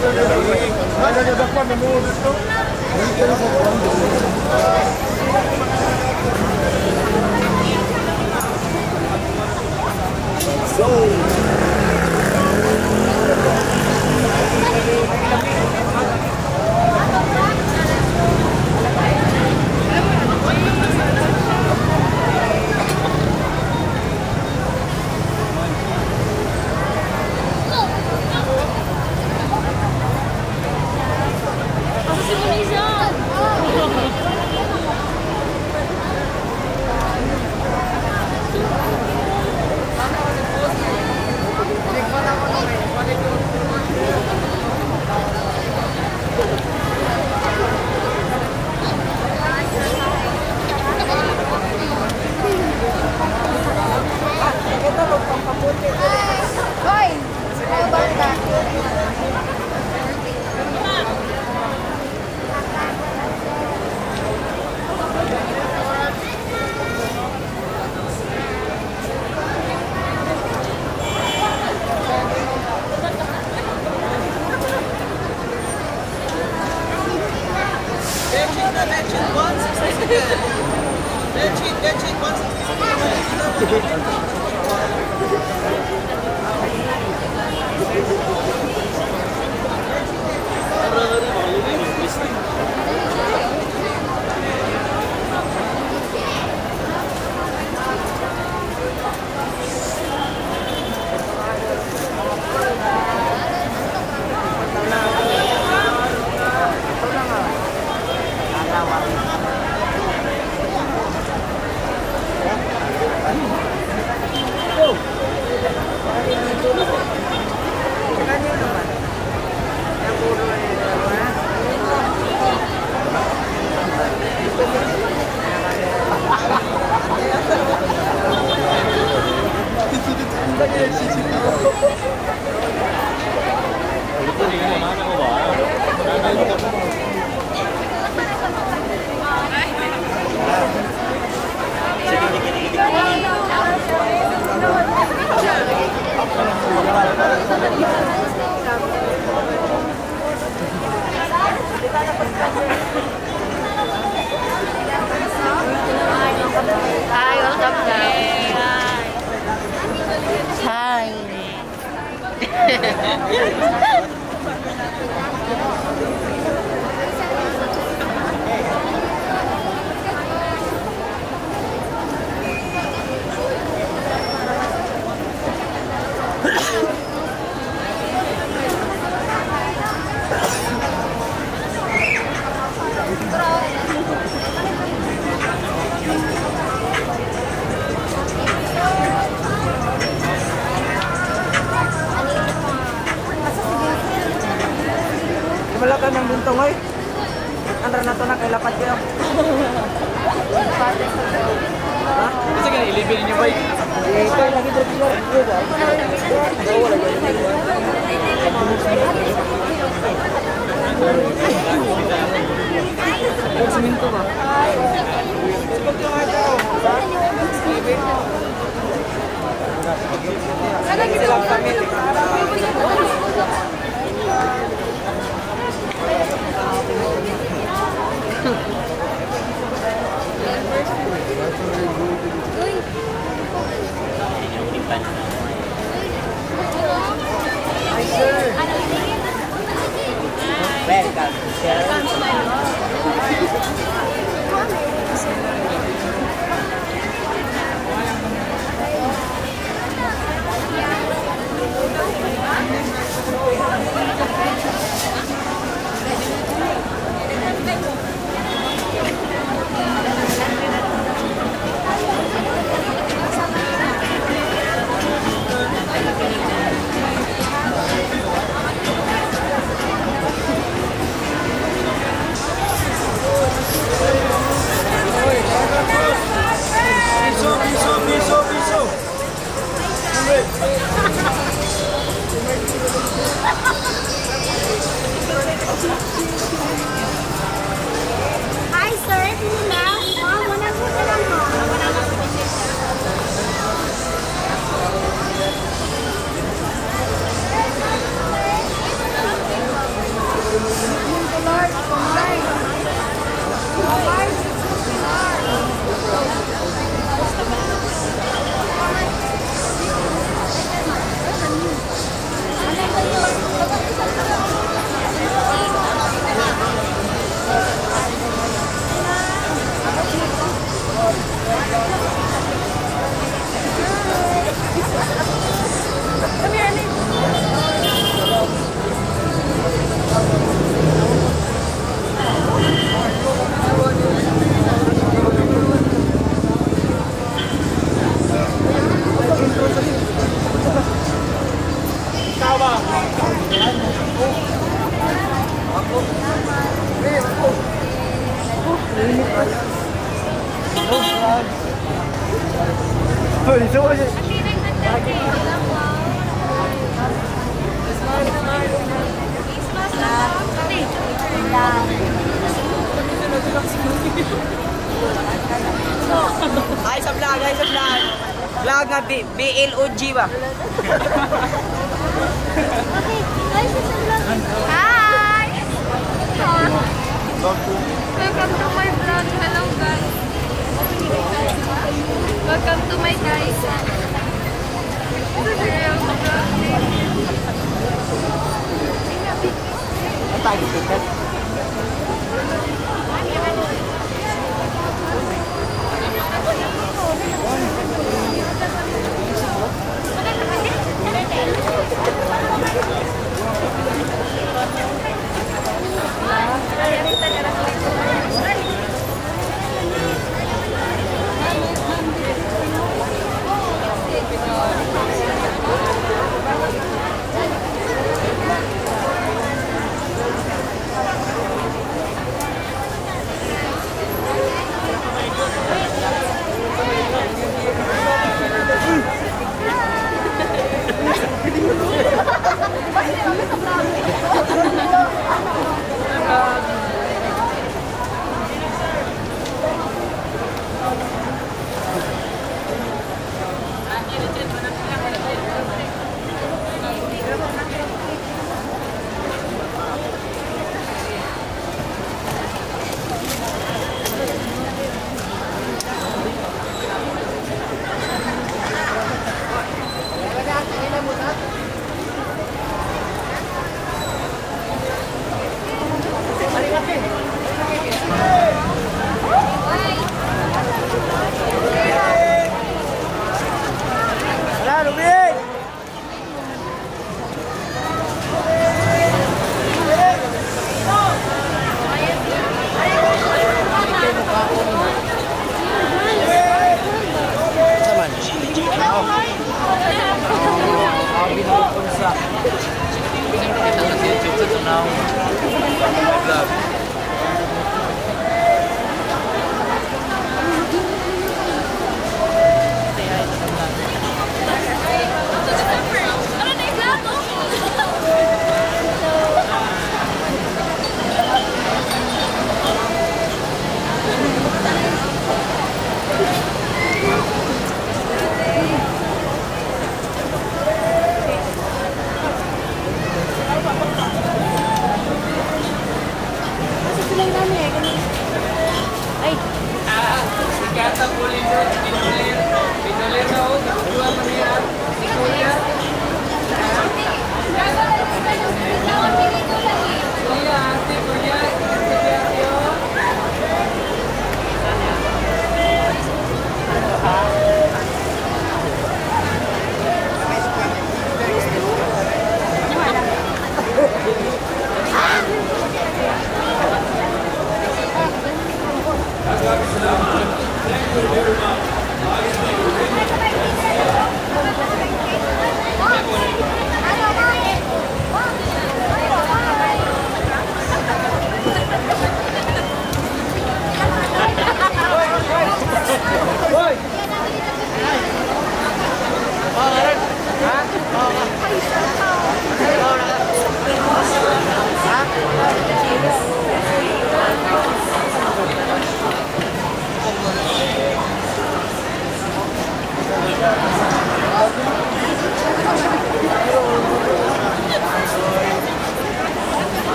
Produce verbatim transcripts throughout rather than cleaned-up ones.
Hi, welcome guys. Hi. Wala ka ng buntong oy. Andra na to na kay lapat kayo. Ha? Kasi kaya ilibin niyo ba? Eh, kaya lagi dito ko. Wala lagi. Siminto ba? Lagi sila kami. Hi sir. Welcome. Welcome to my vlog. Oi, Hoy, so what is it? Ay, sa vlog, ay sa vlog. Vlog nga B L O G ba? Hi! Welcome to my vlog. Hello guys. Welcome to my guys. Ang tagi ticket.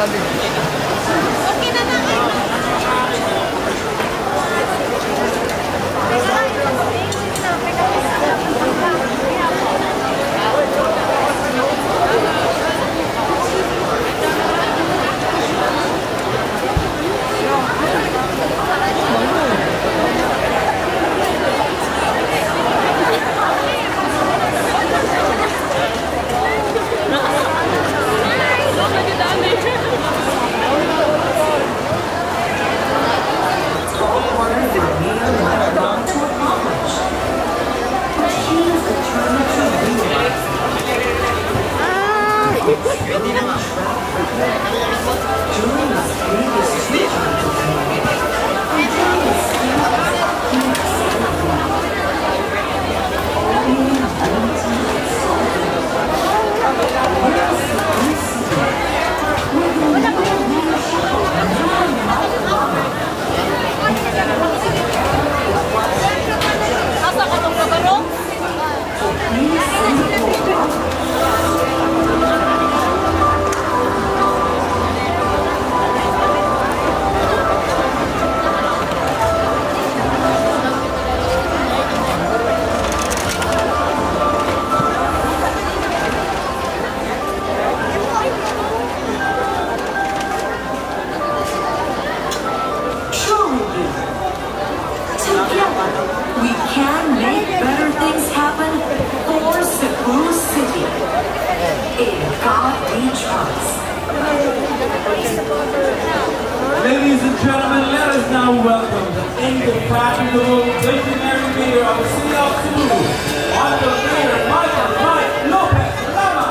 grabe. Okay na na. We can make better things happen for Cebu City. In God we trust. Ladies and gentlemen, let us now welcome the indefatigable visionary mayor of the city of Cebu, Honorable Mayor Michael Mike Lopez Lama.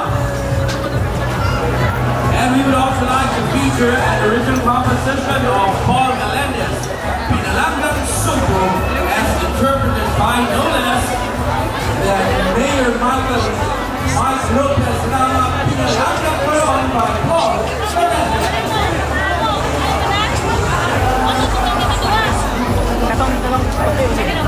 And we would also like to feature an original composition of Paul Melendez, Pinalangan Supo, as interpreted by no less than Mayor Michael Mike Lopez Lama, Pinalangan Peron by Paul Melendez. Katong, katong.